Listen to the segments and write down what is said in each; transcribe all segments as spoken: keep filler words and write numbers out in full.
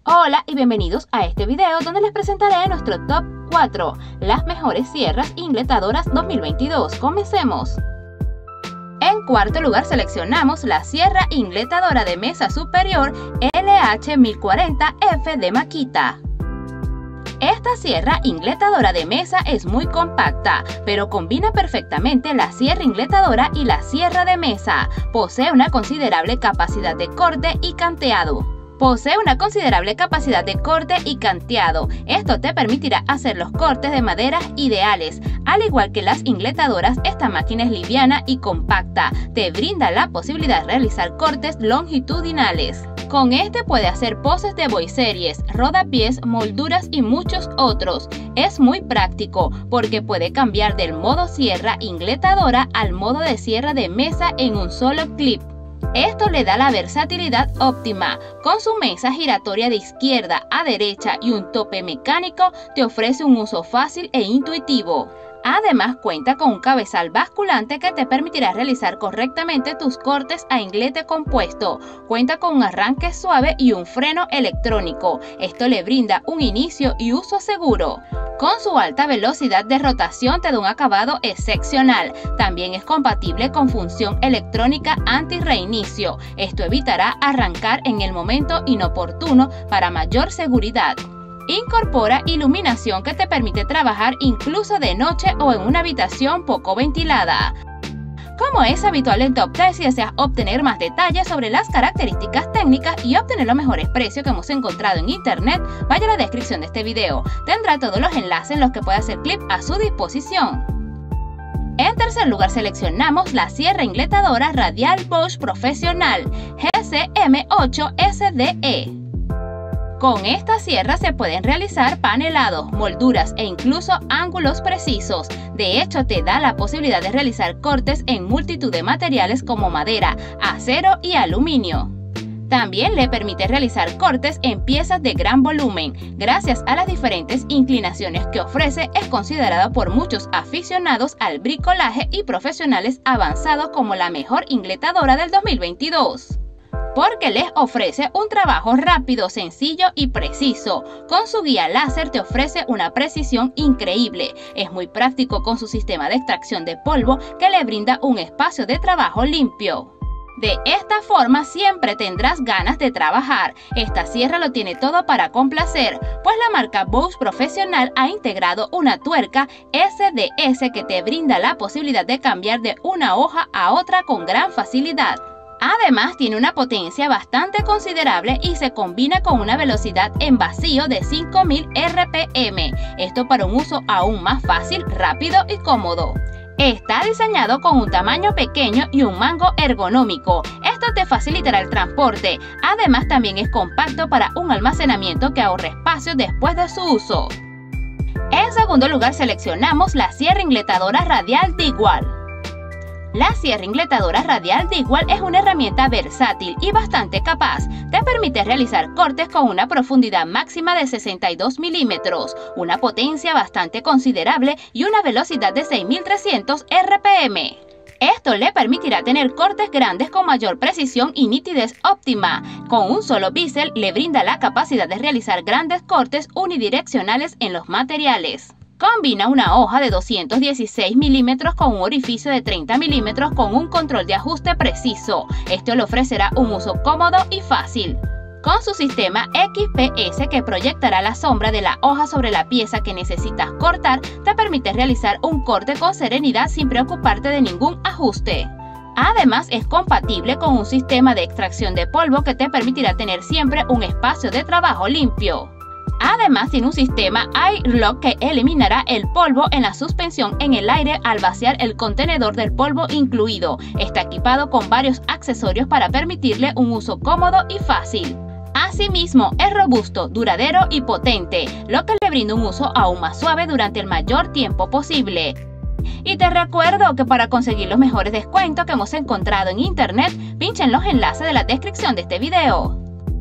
Hola y bienvenidos a este video donde les presentaré nuestro top cuatro, las mejores sierras ingletadoras dos mil veintidós. Comencemos. En cuarto lugar seleccionamos la sierra ingletadora de mesa superior L H mil cuarenta F de Makita. Esta sierra ingletadora de mesa es muy compacta, pero combina perfectamente la sierra ingletadora y la sierra de mesa. Posee una considerable capacidad de corte y canteado. Posee una considerable capacidad de corte y canteado. Esto te permitirá hacer los cortes de maderas ideales. Al igual que las ingletadoras, esta máquina es liviana y compacta. Te brinda la posibilidad de realizar cortes longitudinales. Con este puede hacer poses de boiseries, rodapiés, molduras y muchos otros. Es muy práctico porque puede cambiar del modo sierra ingletadora al modo de sierra de mesa en un solo clip. Esto le da la versatilidad óptima. Con su mesa giratoria de izquierda a derecha y un tope mecánico, te ofrece un uso fácil e intuitivo. Además, cuenta con un cabezal basculante que te permitirá realizar correctamente tus cortes a inglete compuesto. Cuenta con un arranque suave y un freno electrónico. Esto le brinda un inicio y uso seguro. Con su alta velocidad de rotación te da un acabado excepcional. También es compatible con función electrónica anti-reinicio. Esto evitará arrancar en el momento inoportuno para mayor seguridad. Incorpora iluminación que te permite trabajar incluso de noche o en una habitación poco ventilada. Como es habitual en Top tres, si deseas obtener más detalles sobre las características técnicas y obtener los mejores precios que hemos encontrado en internet, vaya a la descripción de este video. Tendrá todos los enlaces en los que puede hacer clic a su disposición. En tercer lugar seleccionamos la sierra ingletadora radial Bosch Profesional G C M ocho S D E. Con esta sierra se pueden realizar panelados, molduras e incluso ángulos precisos. De hecho, te da la posibilidad de realizar cortes en multitud de materiales como madera, acero y aluminio. También le permite realizar cortes en piezas de gran volumen. Gracias a las diferentes inclinaciones que ofrece, es considerada por muchos aficionados al bricolaje y profesionales avanzados como la mejor ingletadora del dos mil veintidós. Porque les ofrece un trabajo rápido, sencillo y preciso. Con su guía láser te ofrece una precisión increíble. Es muy práctico con su sistema de extracción de polvo que le brinda un espacio de trabajo limpio. De esta forma siempre tendrás ganas de trabajar. Esta sierra lo tiene todo para complacer, pues la marca Bosch Profesional ha integrado una tuerca S D S que te brinda la posibilidad de cambiar de una hoja a otra con gran facilidad. Además, tiene una potencia bastante considerable y se combina con una velocidad en vacío de cinco mil R P M. Esto para un uso aún más fácil, rápido y cómodo. Está diseñado con un tamaño pequeño y un mango ergonómico. Esto te facilitará el transporte. Además, también es compacto para un almacenamiento que ahorre espacio después de su uso. En segundo lugar seleccionamos la sierra ingletadora radial Digwall. La sierra ingletadora radial Digwall es una herramienta versátil y bastante capaz. Te permite realizar cortes con una profundidad máxima de sesenta y dos milímetros, una potencia bastante considerable y una velocidad de seis mil trescientos R P M. Esto le permitirá tener cortes grandes con mayor precisión y nitidez óptima. Con un solo bisel le brinda la capacidad de realizar grandes cortes unidireccionales en los materiales. Combina una hoja de doscientos dieciséis milímetros con un orificio de treinta milímetros con un control de ajuste preciso. Esto le ofrecerá un uso cómodo y fácil. Con su sistema X P S que proyectará la sombra de la hoja sobre la pieza que necesitas cortar, te permite realizar un corte con serenidad sin preocuparte de ningún ajuste. Además, es compatible con un sistema de extracción de polvo que te permitirá tener siempre un espacio de trabajo limpio. Además, tiene un sistema Airlock que eliminará el polvo en la suspensión en el aire al vaciar el contenedor del polvo incluido. Está equipado con varios accesorios para permitirle un uso cómodo y fácil. Asimismo, es robusto, duradero y potente, lo que le brinda un uso aún más suave durante el mayor tiempo posible. Y te recuerdo que para conseguir los mejores descuentos que hemos encontrado en internet, pincha en los enlaces de la descripción de este video.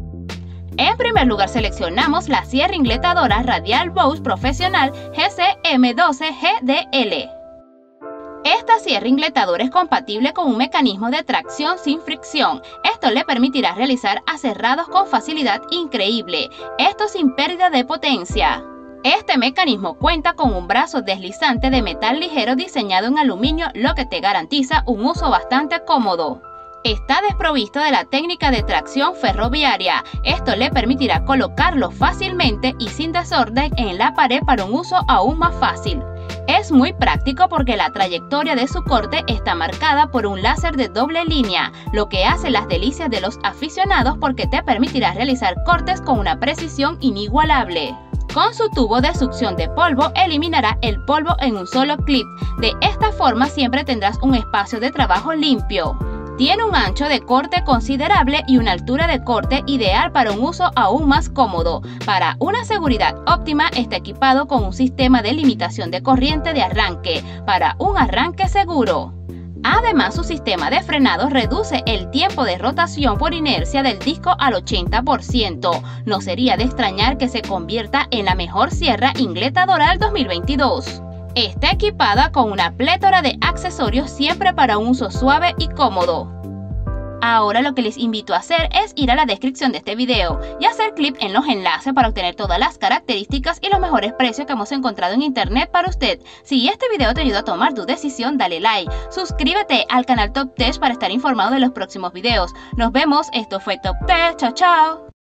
En primer lugar seleccionamos la sierra ingletadora radial Bosch Profesional G C M doce G D L. Esta sierra ingletadora es compatible con un mecanismo de tracción sin fricción. Esto le permitirá realizar aserrados con facilidad increíble, esto sin pérdida de potencia. Este mecanismo cuenta con un brazo deslizante de metal ligero diseñado en aluminio, lo que te garantiza un uso bastante cómodo. Está desprovisto de la técnica de tracción ferroviaria. Esto le permitirá colocarlo fácilmente y sin desorden en la pared para un uso aún más fácil. Es muy práctico porque la trayectoria de su corte está marcada por un láser de doble línea, lo que hace las delicias de los aficionados porque te permitirá realizar cortes con una precisión inigualable. Con su tubo de succión de polvo eliminará el polvo en un solo clip. De esta forma siempre tendrás un espacio de trabajo limpio. Tiene un ancho de corte considerable y una altura de corte ideal para un uso aún más cómodo. Para una seguridad óptima está equipado con un sistema de limitación de corriente de arranque para un arranque seguro. Además, su sistema de frenado reduce el tiempo de rotación por inercia del disco al ochenta por ciento. No sería de extrañar que se convierta en la mejor sierra ingletadora del dos mil veintidós. Está equipada con una plétora de accesorios siempre para un uso suave y cómodo. Ahora lo que les invito a hacer es ir a la descripción de este video y hacer clic en los enlaces para obtener todas las características y los mejores precios que hemos encontrado en internet para usted. Si este video te ayuda a tomar tu decisión, dale like, suscríbete al canal Top Tech para estar informado de los próximos videos. Nos vemos, esto fue Top Tech, chao chao.